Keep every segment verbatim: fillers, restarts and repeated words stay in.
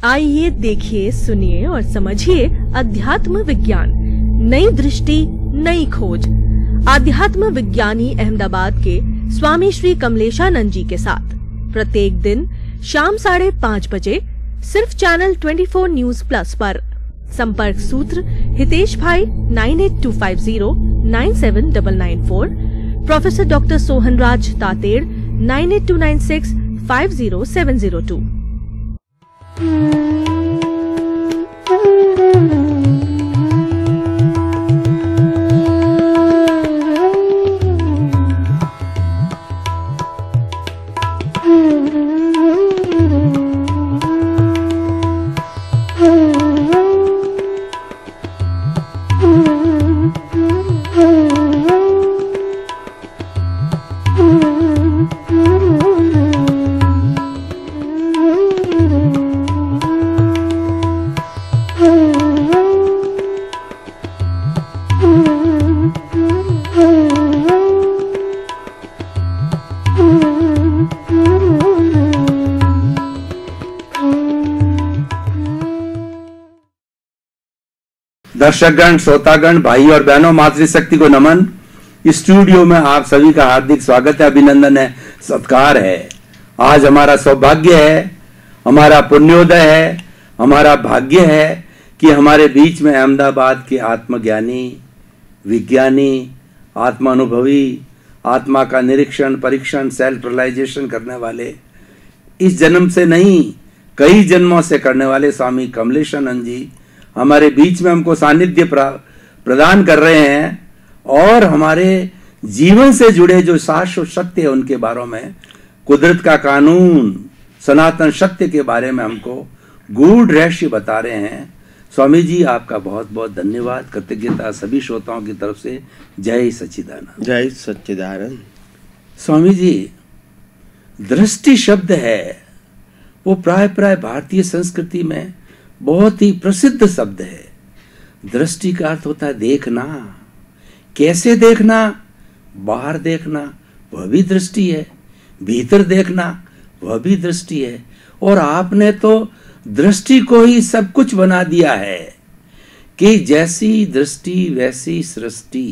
आइए देखिए, सुनिए और समझिए अध्यात्म विज्ञान, नई दृष्टि, नई खोज। आध्यात्म विज्ञानी अहमदाबाद के स्वामी श्री कमलेशानंद जी के साथ प्रत्येक दिन शाम साढ़े पाँच बजे सिर्फ चैनल चौबीस न्यूज प्लस पर। संपर्क सूत्र हितेश भाई nine eight two five zero nine seven nine nine four, professor doctor Sohanraj Tated nine eight two nine six five zero seven zero two. दर्शकगण, श्रोतागण, भाई और बहनों, मातृशक्ति को नमन। स्टूडियो में आप सभी का हार्दिक स्वागत है, अभिनंदन है, सत्कार है। आज हमारा सौभाग्य है, हमारा पुण्योदय है, हमारा भाग्य है कि हमारे बीच में अहमदाबाद के आत्मज्ञानी, विज्ञानी, आत्मानुभवी, आत्मा का निरीक्षण, परीक्षण, सेल्फ रियलाइजेशन करने वाले, इस जन्म से नहीं कई जन्मों से करने वाले स्वामी कमलेशानंद जी हमारे बीच में हमको सानिध्य प्रदान कर रहे हैं और हमारे जीवन से जुड़े जो शाश्वत सत्य है उनके बारे में, कुदरत का कानून, सनातन सत्य के बारे में हमको गूढ़ रहस्य बता रहे हैं। स्वामी जी, आपका बहुत बहुत धन्यवाद, कृतज्ञता सभी श्रोताओं की तरफ से। जय सच्चिदानंद। जय सच्चिदानंद। स्वामी जी, दृष्टि शब्द है वो प्राय प्राय भारतीय संस्कृति में बहुत ही प्रसिद्ध शब्द है। दृष्टि का अर्थ होता है देखना। कैसे देखना? बाहर देखना वह भी दृष्टि है, भीतर देखना वह भी दृष्टि है, और आपने तो दृष्टि को ही सब कुछ बना दिया है कि जैसी दृष्टि वैसी सृष्टि।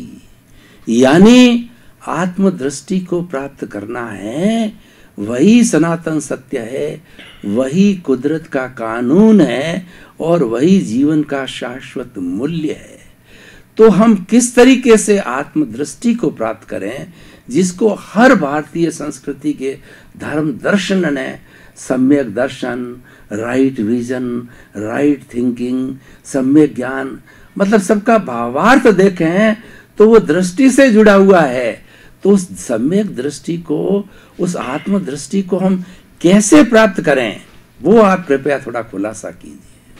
यानी आत्मदृष्टि को प्राप्त करना है, वही सनातन सत्य है, वही कुदरत का कानून है और वही जीवन का शाश्वत मूल्य है। तो हम किस तरीके से आत्मदृष्टि को प्राप्त करें, जिसको हर भारतीय संस्कृति के धर्म दर्शन ने सम्यक दर्शन, राइट विजन, राइट थिंकिंग, सम्यक ज्ञान, मतलब सबका भावार्थ देखें तो वो दृष्टि से जुड़ा हुआ है। तो उस सम्यक दृष्टि को, उस आत्म दृष्टि को हम कैसे प्राप्त करें, वो आप कृपया थोड़ा खुलासा कीजिए।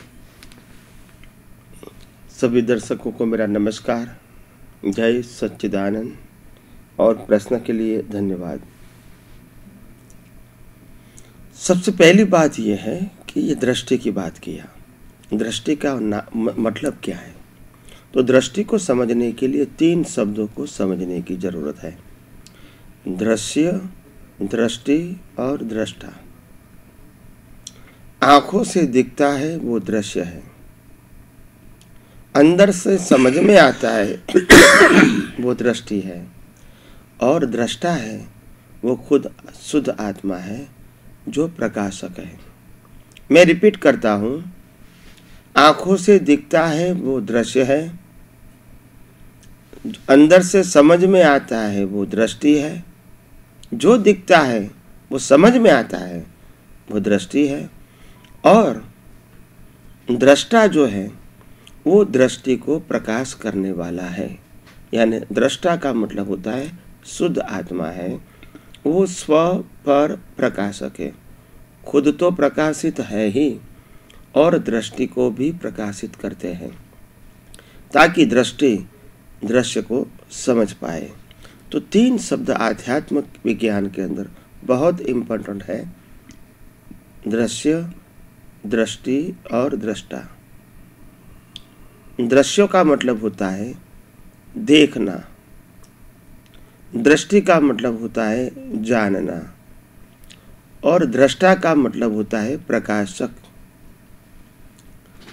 सभी दर्शकों को मेरा नमस्कार, जय सच्चिदानंद, और प्रश्न के लिए धन्यवाद। सबसे पहली बात यह है कि ये दृष्टि की बात किया। दृष्टि का मतलब क्या है? तो दृष्टि को समझने के लिए तीन शब्दों को समझने की जरूरत है: दृश्य, दृष्टि और दृष्टा। आंखों से दिखता है वो दृश्य है, अंदर से समझ में आता है वो दृष्टि है, और दृष्टा है वो खुद शुद्ध आत्मा है जो प्रकाशक है। मैं रिपीट करता हूँ, आंखों से दिखता है वो दृश्य है, अंदर से समझ में आता है वो दृष्टि है, जो दिखता है वो समझ में आता है वो दृष्टि है, और दृष्टा जो है वो दृष्टि को प्रकाश करने वाला है। यानी दृष्टा का मतलब होता है शुद्ध आत्मा है, वो स्व पर प्रकाशक है, खुद तो प्रकाशित है ही और दृष्टि को भी प्रकाशित करते हैं ताकि दृष्टि दृश्य को समझ पाए। तो तीन शब्द आध्यात्मिक विज्ञान के अंदर बहुत इम्पोर्टेंट है: दृश्य, दृष्टि और दृष्टा। दृश्यों का मतलब होता है देखना, दृष्टि का मतलब होता है जानना, और दृष्टा का मतलब होता है प्रकाशक।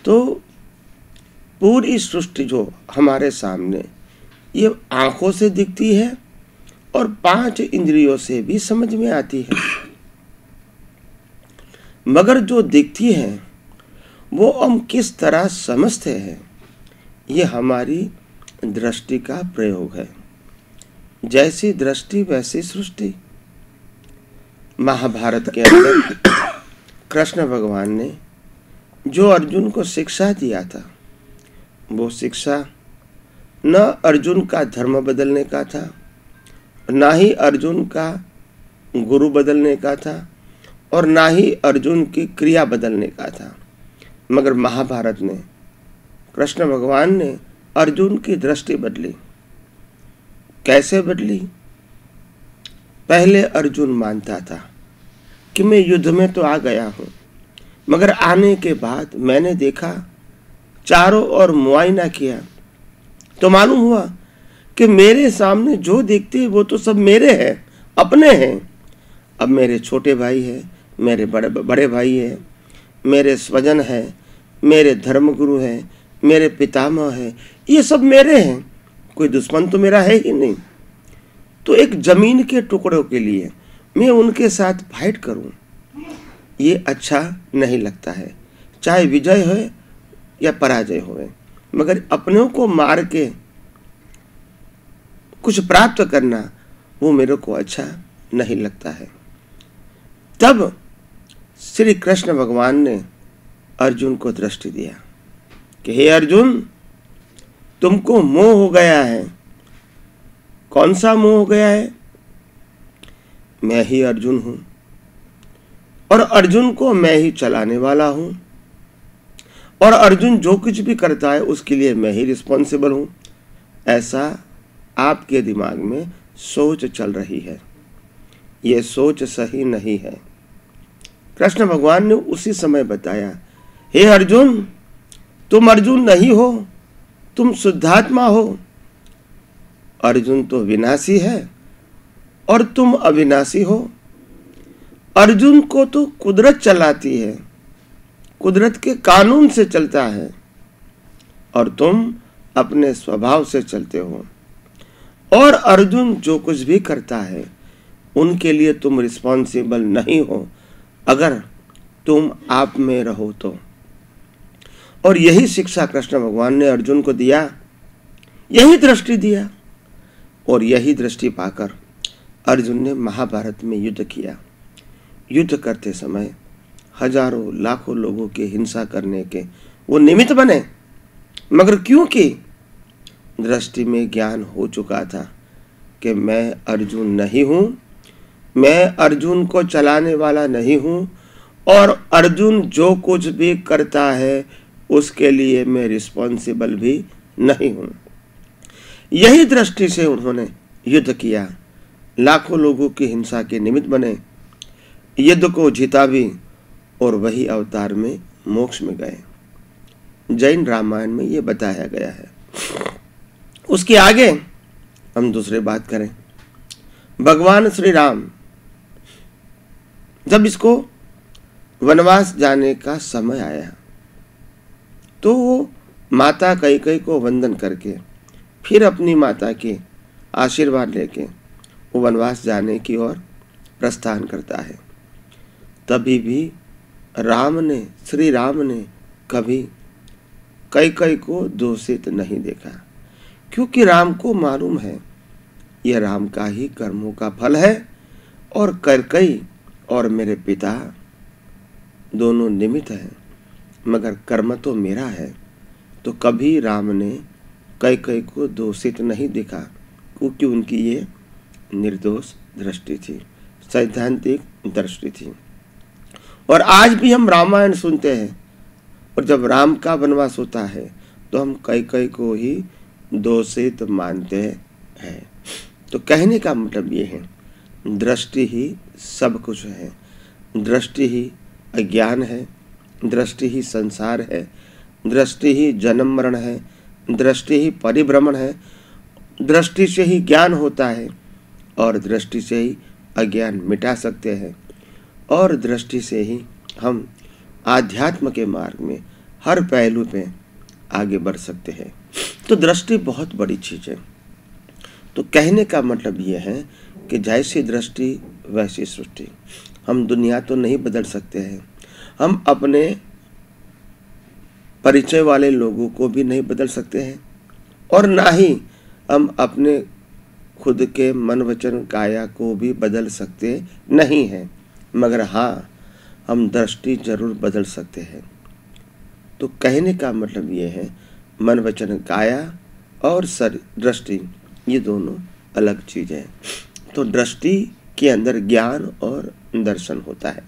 तो पूरी सृष्टि जो हमारे सामने ये आंखों से दिखती है और पांच इंद्रियों से भी समझ में आती है, मगर जो दिखती है वो हम किस तरह समझते हैं, ये हमारी दृष्टि का प्रयोग है। जैसी दृष्टि वैसी सृष्टि। महाभारत के अंदर कृष्ण भगवान ने जो अर्जुन को शिक्षा दिया था, वो शिक्षा न अर्जुन का धर्म बदलने का था, ना ही अर्जुन का गुरु बदलने का था, और ना ही अर्जुन की क्रिया बदलने का था, मगर महाभारत ने, कृष्ण भगवान ने अर्जुन की दृष्टि बदली। कैसे बदली? पहले अर्जुन मानता था कि मैं युद्ध में तो आ गया हूं, मगर आने के बाद मैंने देखा, चारों ओर मुआयना किया, तो मालूम हुआ कि मेरे सामने जो दिखते हैं वो तो सब मेरे हैं, अपने हैं। अब मेरे छोटे भाई हैं, मेरे बड़े बड़े भाई हैं, मेरे स्वजन हैं, मेरे धर्मगुरु हैं, मेरे पितामह हैं, ये सब मेरे हैं, कोई दुश्मन तो मेरा है ही नहीं। तो एक जमीन के टुकड़ों के लिए मैं उनके साथ फाइट करूं, ये अच्छा नहीं लगता है, चाहे विजय हो या पराजय हो। मगर अपनों को मार के कुछ प्राप्त करना वो मेरे को अच्छा नहीं लगता है। तब श्री कृष्ण भगवान ने अर्जुन को दृष्टि दिया कि हे अर्जुन, तुमको मोह हो गया है। कौन सा मोह हो गया है? मैं ही अर्जुन हूं और अर्जुन को मैं ही चलाने वाला हूं, और अर्जुन जो कुछ भी करता है उसके लिए मैं ही रिस्पॉन्सिबल हूं। ऐसा आपके दिमाग में सोच चल रही है, यह सोच सही नहीं है। कृष्ण भगवान ने उसी समय बताया, हे अर्जुन, तुम अर्जुन नहीं हो, तुम शुद्धात्मा हो। अर्जुन तो विनाशी है और तुम अविनाशी हो। अर्जुन को तो कुदरत चलाती है, कुदरत के कानून से चलता है, और तुम अपने स्वभाव से चलते हो। और अर्जुन जो कुछ भी करता है उनके लिए तुम रिस्पॉन्सिबल नहीं हो, अगर तुम आप में रहो तो। और यही शिक्षा कृष्ण भगवान ने अर्जुन को दिया, यही दृष्टि दिया, और यही दृष्टि पाकर अर्जुन ने महाभारत में युद्ध किया। युद्ध करते समय हजारों लाखों लोगों की हिंसा करने के वो निमित्त बने, मगर क्योंकि दृष्टि में ज्ञान हो चुका था कि मैं अर्जुन नहीं हूं, मैं अर्जुन को चलाने वाला नहीं हूं, और अर्जुन जो कुछ भी करता है उसके लिए मैं रिस्पॉन्सिबल भी नहीं हूं। यही दृष्टि से उन्होंने युद्ध किया, लाखों लोगों की हिंसा के निमित्त बने, युद्ध को जीता भी, और वही अवतार में मोक्ष में गए। जैन रामायण में ये बताया गया है। उसके आगे हम दूसरी बात करें। भगवान श्री राम जब इसको वनवास जाने का समय आया तो वो माता कैकेयी को वंदन करके फिर अपनी माता के आशीर्वाद लेके वो वनवास जाने की ओर प्रस्थान करता है। तभी भी राम ने, श्री राम ने कभी कैकेयी को दोषित नहीं देखा, क्योंकि राम को मालूम है यह राम का ही कर्मों का फल है, और कैकेयी और मेरे पिता दोनों निमित्त हैं, मगर कर्म तो मेरा है। तो कभी राम ने कैकेयी को दोषित नहीं देखा, क्योंकि उनकी ये निर्दोष दृष्टि थी, सैद्धांतिक दृष्टि थी। और आज भी हम रामायण सुनते हैं, और जब राम का वनवास होता है तो हम कैकेयी को ही दोषित मानते हैं। तो कहने का मतलब ये है, दृष्टि ही सब कुछ है, दृष्टि ही अज्ञान है, दृष्टि ही संसार है, दृष्टि ही जन्म मरण है, दृष्टि ही परिभ्रमण है, दृष्टि से ही ज्ञान होता है, और दृष्टि से ही अज्ञान मिटा सकते हैं, और दृष्टि से ही हम आध्यात्म के मार्ग में हर पहलू पे आगे बढ़ सकते हैं। तो दृष्टि बहुत बड़ी चीज़ है। तो कहने का मतलब ये है कि जैसी दृष्टि वैसी सृष्टि। हम दुनिया तो नहीं बदल सकते हैं, हम अपने परिचय वाले लोगों को भी नहीं बदल सकते हैं, और ना ही हम अपने खुद के मन वचन काया को भी बदल सकते नहीं हैं, मगर हाँ हम दृष्टि जरूर बदल सकते हैं। तो कहने का मतलब ये है मन वचन काया और सर दृष्टि ये दोनों अलग चीज़ें हैं। तो दृष्टि के अंदर ज्ञान और दर्शन होता है।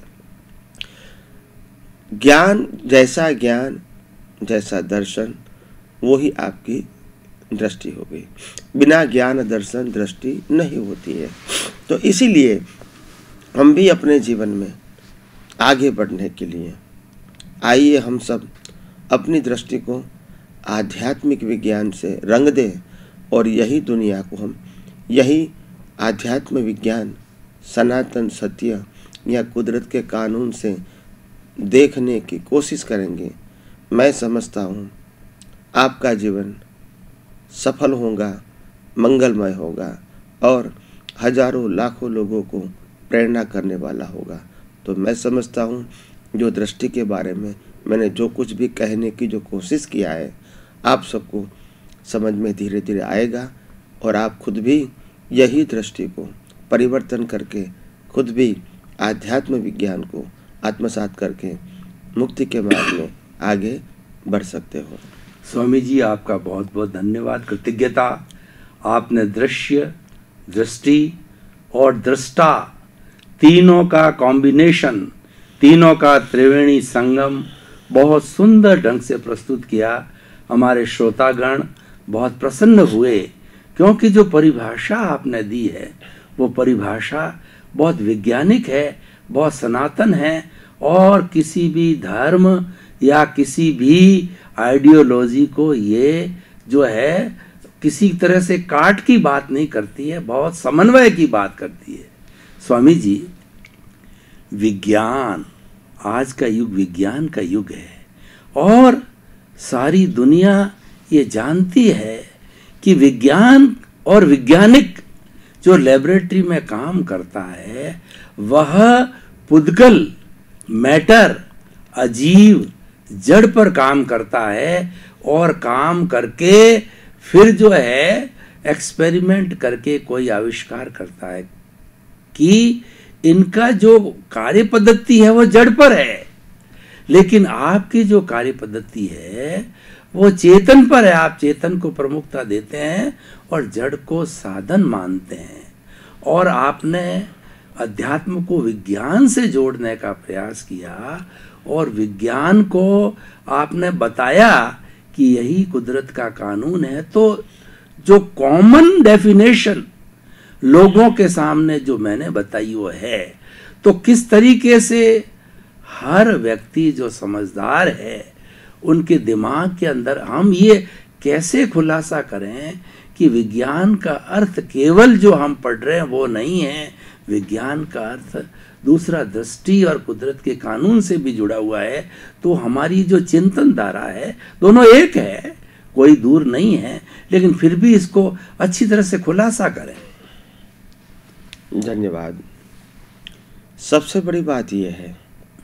ज्ञान जैसा ज्ञान जैसा दर्शन वो ही आपकी दृष्टि हो गई। बिना ज्ञान दर्शन दृष्टि नहीं होती है। तो इसीलिए हम भी अपने जीवन में आगे बढ़ने के लिए आइए हम सब अपनी दृष्टि को आध्यात्मिक विज्ञान से रंग दें, और यही दुनिया को हम यही आध्यात्म विज्ञान सनातन सत्य या कुदरत के कानून से देखने की कोशिश करेंगे। मैं समझता हूँ आपका जीवन सफल होगा, मंगलमय होगा और हजारों लाखों लोगों को प्रेरणा करने वाला होगा। तो मैं समझता हूँ जो दृष्टि के बारे में मैंने जो कुछ भी कहने की जो कोशिश किया है आप सबको समझ में धीरे धीरे आएगा, और आप खुद भी यही दृष्टि को परिवर्तन करके खुद भी आध्यात्म विज्ञान को आत्मसात करके मुक्ति के मार्ग में आगे बढ़ सकते हो। स्वामी जी आपका बहुत बहुत धन्यवाद, कृतज्ञता। आपने दृश्य, दृष्टि और दृष्टा तीनों का कॉम्बिनेशन, तीनों का त्रिवेणी संगम बहुत सुंदर ढंग से प्रस्तुत किया। हमारे श्रोतागण बहुत प्रसन्न हुए, क्योंकि जो परिभाषा आपने दी है वो परिभाषा बहुत वैज्ञानिक है, बहुत सनातन है, और किसी भी धर्म या किसी भी आइडियोलॉजी को ये जो है किसी तरह से काट की बात नहीं करती है, बहुत समन्वय की बात करती है। स्वामी जी, विज्ञान, आज का युग विज्ञान का युग है, और सारी दुनिया ये जानती है कि विज्ञान और वैज्ञानिक जो लेबोरेटरी में काम करता है वह पुद्गल, मैटर, अजीव, जड़ पर काम करता है, और काम करके फिर जो है एक्सपेरिमेंट करके कोई आविष्कार करता है कि इनका जो कार्य पद्धति है वो जड़ पर है, लेकिन आपकी जो कार्य पद्धति है वो चेतन पर है। आप चेतन को प्रमुखता देते हैं और जड़ को साधन मानते हैं, और आपने अध्यात्म को विज्ञान से जोड़ने का प्रयास किया, और विज्ञान को आपने बताया कि यही कुदरत का कानून है। तो जो कॉमन डेफिनेशन लोगों के सामने जो मैंने बताई वो है, तो किस तरीके से हर व्यक्ति जो समझदार है उनके दिमाग के अंदर हम ये कैसे खुलासा करें कि विज्ञान का अर्थ केवल जो हम पढ़ रहे हैं वो नहीं है, विज्ञान का अर्थ दूसरा दृष्टि और कुदरत के कानून से भी जुड़ा हुआ है। तो हमारी जो चिंतन धारा है दोनों एक है, कोई दूर नहीं है, लेकिन फिर भी इसको अच्छी तरह से खुलासा करें। धन्यवाद। सबसे बड़ी बात यह है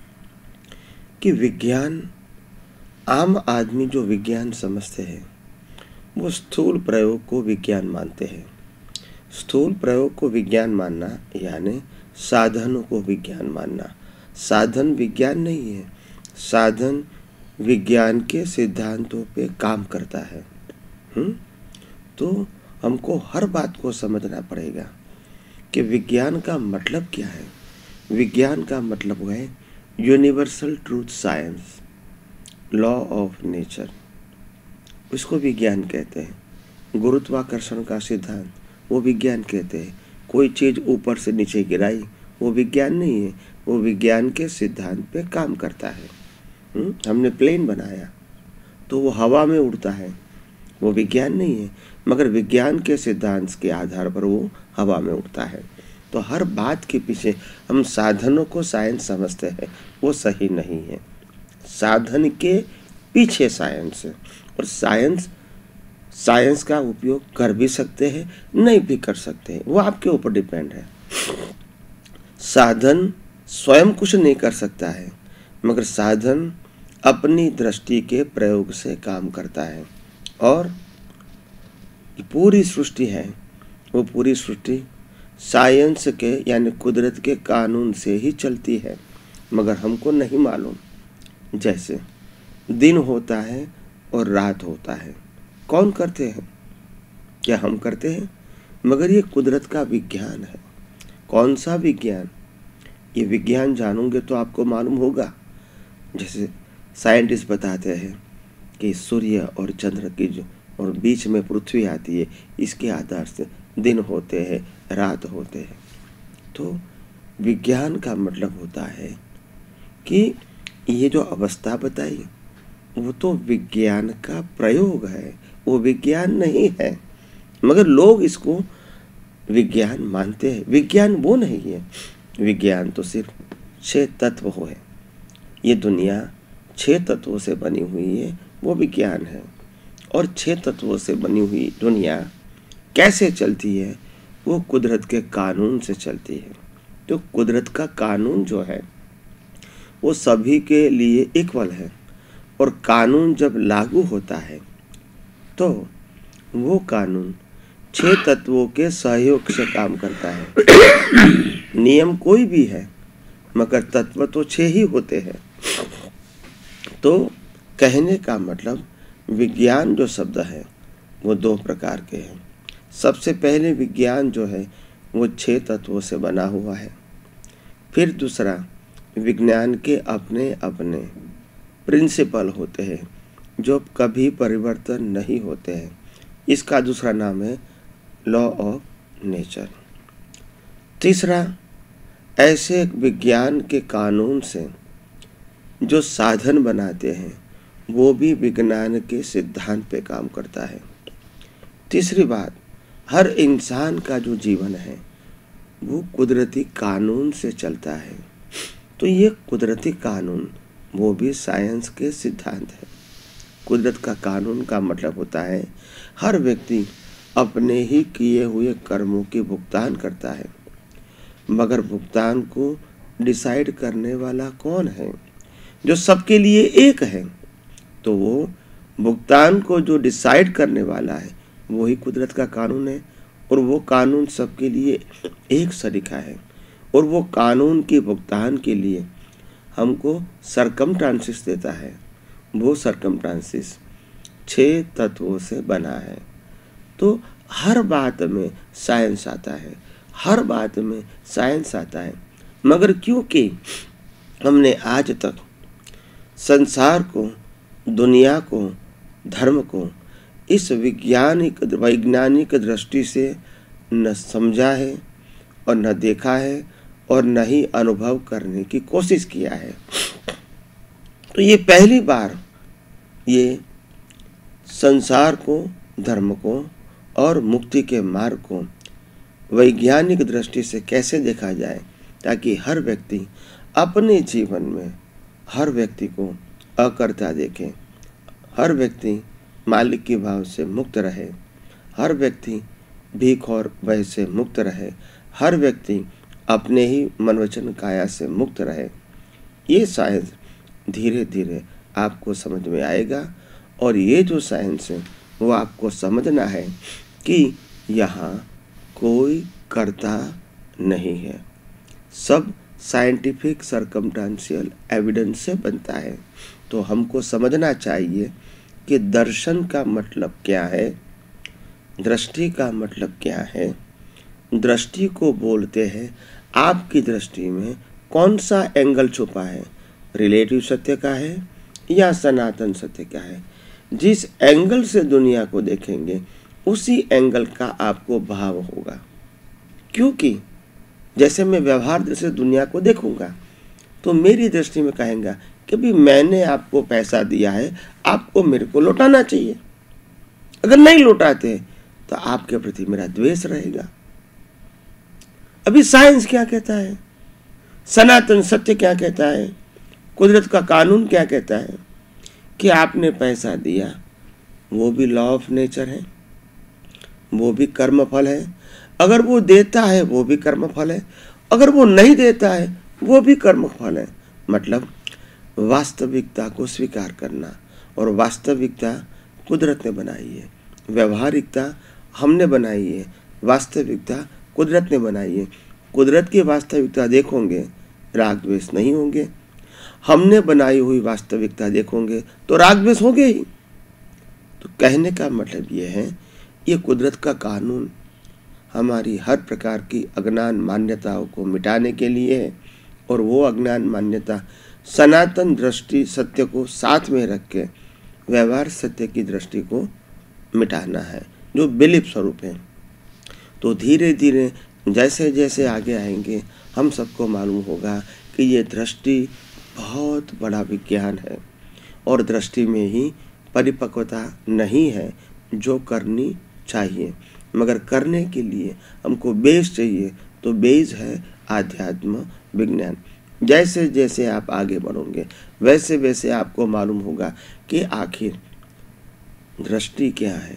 कि विज्ञान, आम आदमी जो विज्ञान समझते हैं वो स्थूल प्रयोग को विज्ञान मानते हैं। स्थूल प्रयोग को विज्ञान मानना यानी साधनों को विज्ञान मानना। साधन विज्ञान नहीं है, साधन विज्ञान के सिद्धांतों पे काम करता है। हुँ? तो हमको हर बात को समझना पड़ेगा कि विज्ञान का मतलब क्या है। विज्ञान का मतलब है universal truth science, law of nature, उसको विज्ञान कहते हैं। गुरुत्वाकर्षण का सिद्धांत वो विज्ञान कहते हैं। कोई चीज़ ऊपर से नीचे गिराई वो विज्ञान नहीं है, वो विज्ञान के सिद्धांत पे काम करता है। हुँ? हमने प्लेन बनाया तो वो हवा में उड़ता है, वो विज्ञान नहीं है, मगर विज्ञान के सिद्धांत के आधार पर वो हवा में उड़ता है। तो हर बात के पीछे हम साधनों को साइंस समझते हैं, वो सही नहीं है। साधन के पीछे साइंस है। और साइंस साइंस का उपयोग कर भी सकते हैं, नहीं भी कर सकते हैं, वो आपके ऊपर डिपेंड है। साधन स्वयं कुछ नहीं कर सकता है, मगर साधन अपनी दृष्टि के प्रयोग से काम करता है। और पूरी सृष्टि है, वो पूरी सृष्टि साइंस के यानी कुदरत के कानून से ही चलती है, मगर हमको नहीं मालूम। जैसे दिन होता है और रात होता है, कौन करते हैं? क्या हम करते हैं? मगर ये कुदरत का विज्ञान है। कौन सा विज्ञान? ये विज्ञान जानोगे तो आपको मालूम होगा। जैसे साइंटिस्ट बताते हैं कि सूर्य और चंद्र की जो और बीच में पृथ्वी आती है, इसके आधार से दिन होते हैं, रात होते हैं। तो विज्ञान का मतलब होता है कि ये जो अवस्था बताई वो तो विज्ञान का प्रयोग है, वो विज्ञान नहीं है, मगर लोग इसको विज्ञान मानते हैं। विज्ञान वो नहीं है, विज्ञान तो सिर्फ छह तत्व है। ये दुनिया छह तत्वों से बनी हुई है, वो विज्ञान है। और छह तत्वों से बनी हुई दुनिया कैसे चलती है? वो कुदरत के कानून से चलती है। तो कुदरत का कानून जो है वो सभी के लिए इक्वल है, और कानून जब लागू होता है तो वो कानून छह तत्वों के सहयोग से काम करता है। नियम कोई भी है, मगर तत्व तो छह ही होते हैं। तो कहने का मतलब विज्ञान जो शब्द है वो दो प्रकार के हैं। सबसे पहले विज्ञान जो है वो छह तत्वों से बना हुआ है। फिर दूसरा, विज्ञान के अपने अपने प्रिंसिपल होते हैं जो कभी परिवर्तन नहीं होते हैं। इसका दूसरा नाम है लॉ ऑफ नेचर। तीसरा, ऐसे विज्ञान के कानून से जो साधन बनाते हैं वो भी विज्ञान के सिद्धांत पे काम करता है। तीसरी बात, हर इंसान का जो जीवन है वो कुदरती कानून से चलता है। तो ये कुदरती कानून वो भी साइंस के सिद्धांत है। कुदरत का कानून का मतलब होता है हर व्यक्ति अपने ही किए हुए कर्मों के भुगतान करता है, मगर भुगतान को डिसाइड करने वाला कौन है? जो सबके लिए एक है। तो वो भुगतान को जो डिसाइड करने वाला है वही कुदरत का कानून है, और वो कानून सबके लिए एक सरीखा है। और वो कानून के भुगतान के लिए हमको सरकमस्टांसेस देता है। वो सरकमस्टांसेस छह तत्वों से बना है। तो हर बात में साइंस आता है, हर बात में साइंस आता है। मगर क्योंकि हमने आज तक संसार को, दुनिया को, धर्म को इस वैज्ञानिक वैज्ञानिक दृष्टि से न समझा है और न देखा है और न ही अनुभव करने की कोशिश किया है, तो ये पहली बार ये संसार को, धर्म को और मुक्ति के मार्ग को वैज्ञानिक दृष्टि से कैसे देखा जाए, ताकि हर व्यक्ति अपने जीवन में हर व्यक्ति को अकर्ता देखे, हर व्यक्ति मालिक के भाव से मुक्त रहे, हर व्यक्ति भीख और भय से मुक्त रहे, हर व्यक्ति अपने ही मन वचन काया से मुक्त रहे। ये साइंस धीरे धीरे आपको समझ में आएगा। और ये जो साइंस है वो आपको समझना है कि यहाँ कोई कर्ता नहीं है, सब साइंटिफिक सर्कमस्टांशियल एविडेंस से बनता है। तो हमको समझना चाहिए कि दर्शन का मतलब क्या है, दृष्टि का मतलब क्या है। दृष्टि को बोलते हैं आपकी दृष्टि में कौन सा एंगल छुपा है, रिलेटिव सत्य का है या सनातन सत्य का है। जिस एंगल से दुनिया को देखेंगे उसी एंगल का आपको भाव होगा। क्योंकि जैसे मैं व्यवहार से दुनिया को देखूंगा तो मेरी दृष्टि में कहेंगे कि भी मैंने आपको पैसा दिया है, आपको मेरे को लौटाना चाहिए। अगर नहीं लौटाते तो आपके प्रति मेरा द्वेष रहेगा। अभी साइंस क्या कहता है, सनातन सत्य क्या कहता है, कुदरत का कानून क्या कहता है कि आपने पैसा दिया, वो भी लॉ ऑफ नेचर है, वो भी कर्म फल है। अगर वो देता है वो भी कर्म फल है, अगर वो नहीं देता है वो भी कर्म फल है। मतलब वास्तविकता को स्वीकार करना, और वास्तविकता कुदरत ने बनाई है, व्यवहारिकता हमने बनाई है, वास्तविकता कुदरत ने बनाई है। कुदरत की वास्तविकता देखोगे राग द्वेष नहीं होंगे, हमने बनाई हुई वास्तविकता देखोगे तो राग द्वेष होंगे ही। तो कहने का मतलब ये है, ये कुदरत का कानून हमारी हर प्रकार की अज्ञान मान्यताओं को मिटाने के लिए है, और वो अज्ञान मान्यता सनातन दृष्टि सत्य को साथ में रख के व्यवहार सत्य की दृष्टि को मिटाना है, जो बिलीफ स्वरूप है। तो धीरे धीरे जैसे जैसे आगे आएंगे हम सबको मालूम होगा कि ये दृष्टि बहुत बड़ा विज्ञान है, और दृष्टि में ही परिपक्वता नहीं है जो करनी चाहिए, मगर करने के लिए हमको बेस चाहिए। तो बेस है आध्यात्म विज्ञान। जैसे जैसे आप आगे बढ़ोगे वैसे वैसे आपको मालूम होगा कि आखिर दृष्टि क्या है,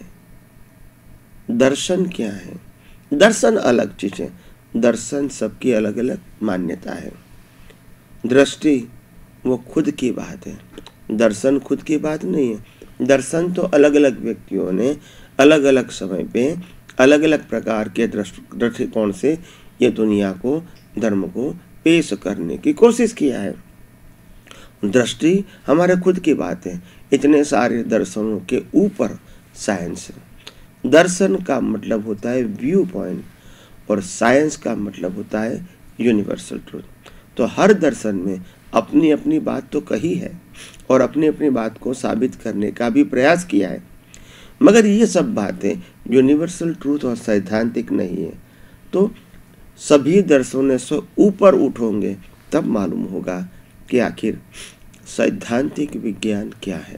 दर्शन क्या है। दर्शन अलग चीज है, दर्शन सबकी अलग अलग मान्यता है। दृष्टि वो खुद की बात है, दर्शन खुद की बात नहीं है। दर्शन तो अलग अलग व्यक्तियों ने अलग अलग समय पे अलग अलग प्रकार के दृष्टिकोण से ये दुनिया को, धर्म को पेश करने की कोशिश किया है। दृष्टि हमारे खुद की बात है। इतने सारे दर्शनों के ऊपर साइंस है। दर्शन का मतलब होता है व्यू पॉइंट, और साइंस का मतलब होता है यूनिवर्सल ट्रूथ। तो हर दर्शन में अपनी अपनी बात तो कही है, और अपनी अपनी बात को साबित करने का भी प्रयास किया है, मगर ये सब बातें यूनिवर्सल ट्रूथ और सैद्धांतिक नहीं है। तो सभी दर्शनों से ऊपर उठोगे तब मालूम होगा कि आखिर सैद्धांतिक विज्ञान क्या है,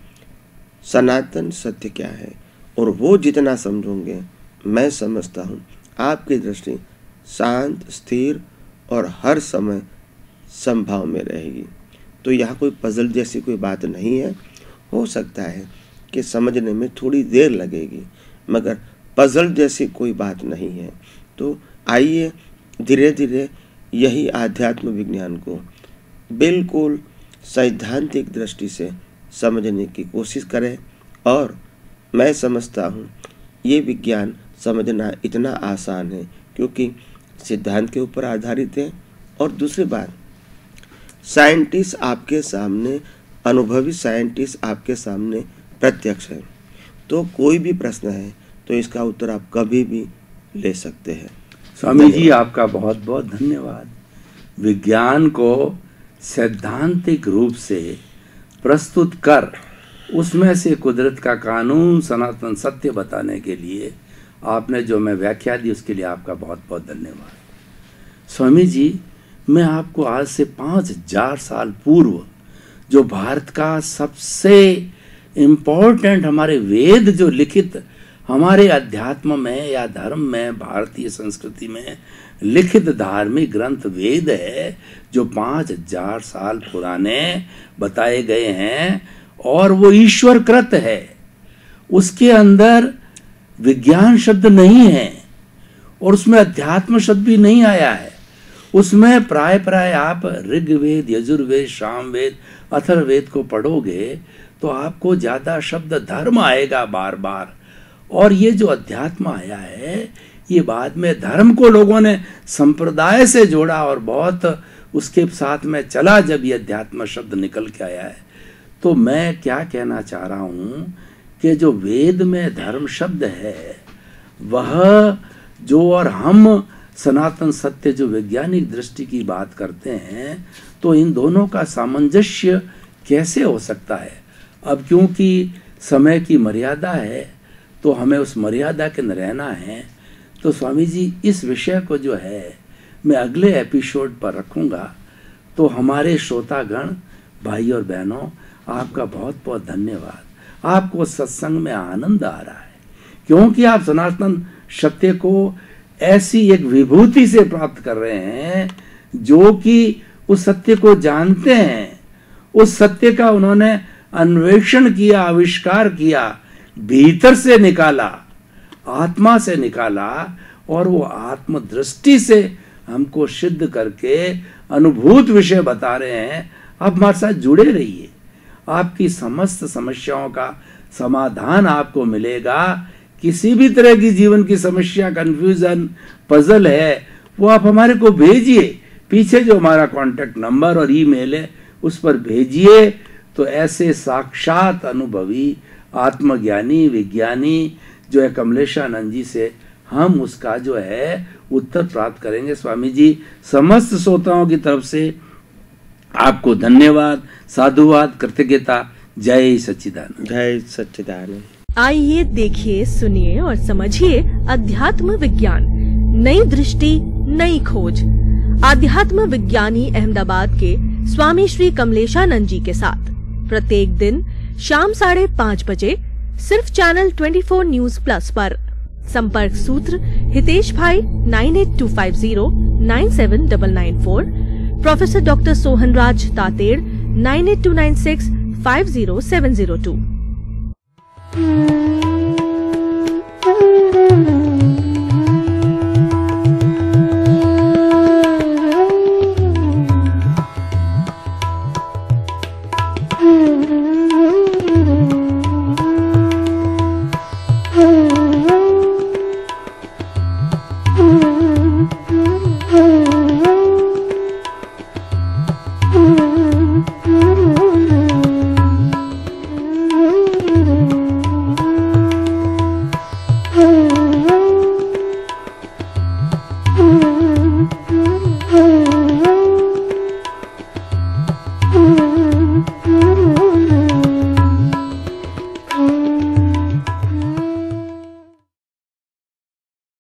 सनातन सत्य क्या है। और वो जितना समझोगे, मैं समझता हूँ आपकी दृष्टि शांत, स्थिर और हर समय संभाव में रहेगी। तो यहाँ कोई पजल जैसी कोई बात नहीं है। हो सकता है कि समझने में थोड़ी देर लगेगी, मगर पजल जैसी कोई बात नहीं है। तो आइए धीरे धीरे यही आध्यात्म विज्ञान को बिल्कुल सैद्धांतिक दृष्टि से समझने की कोशिश करें। और मैं समझता हूँ ये विज्ञान समझना इतना आसान है क्योंकि सिद्धांत के ऊपर आधारित है। और दूसरी बात, साइंटिस्ट आपके सामने, अनुभवी साइंटिस्ट आपके सामने प्रत्यक्ष है। तो कोई भी प्रश्न है तो इसका उत्तर आप कभी भी ले सकते हैं। स्वामी जी आपका बहुत बहुत धन्यवाद। विज्ञान को सैद्धांतिक रूप से प्रस्तुत कर उसमें से कुदरत का कानून, सनातन सत्य बताने के लिए आपने जो मैं व्याख्या दी उसके लिए आपका बहुत बहुत धन्यवाद। स्वामी जी, मैं आपको आज से पाँच हजार साल पूर्व जो भारत का सबसे इम्पोर्टेंट हमारे वेद जो लिखित हमारे अध्यात्म में या धर्म में, भारतीय संस्कृति में लिखित धार्मिक ग्रंथ वेद है, जो पाँच हजार साल पुराने बताए गए हैं और वो ईश्वर कृत है। उसके अंदर विज्ञान शब्द नहीं है और उसमें अध्यात्म शब्द भी नहीं आया है। उसमें प्राय प्राय आप ऋग्वेद, यजुर्वेद, सामवेद, अथर्ववेद को पढ़ोगे तो आपको ज्यादा शब्द धर्म आएगा बार बार। और ये जो अध्यात्म आया है ये बाद में धर्म को लोगों ने संप्रदाय से जोड़ा और बहुत उसके साथ में चला जब ये अध्यात्म शब्द निकल के आया है। तो मैं क्या कहना चाह रहा हूँ कि जो वेद में धर्म शब्द है वह जो, और हम सनातन सत्य जो वैज्ञानिक दृष्टि की बात करते हैं, तो इन दोनों का सामंजस्य कैसे हो सकता है। अब क्योंकि समय की मर्यादा है तो हमें उस मर्यादा के न रहना है। तो स्वामी जी इस विषय को जो है मैं अगले एपिसोड पर रखूँगा। तो हमारे श्रोतागण भाई और बहनों, आपका बहुत बहुत धन्यवाद। आपको सत्संग में आनंद आ रहा है क्योंकि आप सनातन सत्य को ऐसी एक विभूति से प्राप्त कर रहे हैं जो कि उस सत्य को जानते हैं, उस सत्य का उन्होंने अन्वेषण किया, आविष्कार किया, भीतर से निकाला, आत्मा से निकाला, और वो आत्म दृष्टि से हमको सिद्ध करके अनुभूत विषय बता रहे हैं। आप हमारे साथ जुड़े रहिए, आपकी समस्त समस्याओं का समाधान आपको मिलेगा। किसी भी तरह की जीवन की समस्या, कंफ्यूजन, पजल है, वो आप हमारे को भेजिए। पीछे जो हमारा कांटेक्ट नंबर और ईमेल है उस पर भेजिए। तो ऐसे साक्षात अनुभवी आत्मज्ञानी विज्ञानी जो है कमलेशानंद जी से हम उसका जो है उत्तर प्राप्त करेंगे। स्वामी जी, समस्त श्रोताओं की तरफ से आपको धन्यवाद, साधुवाद, कृतज्ञता। जय सच्चिदानंद। जय सच्चिदानंद। आइए देखिए, सुनिए और समझिए अध्यात्म विज्ञान, नई दृष्टि, नई खोज। आध्यात्म विज्ञानी अहमदाबाद के स्वामी श्री कमलेशानंद जी के साथ प्रत्येक दिन शाम साढ़े पाँच बजे सिर्फ चैनल चौबीस न्यूज प्लस पर। संपर्क सूत्र हितेश भाई nine eight two five zero nine seven double nine four, professor doctor Sohan Raj Tated nine eight two nine six five zero seven zero to.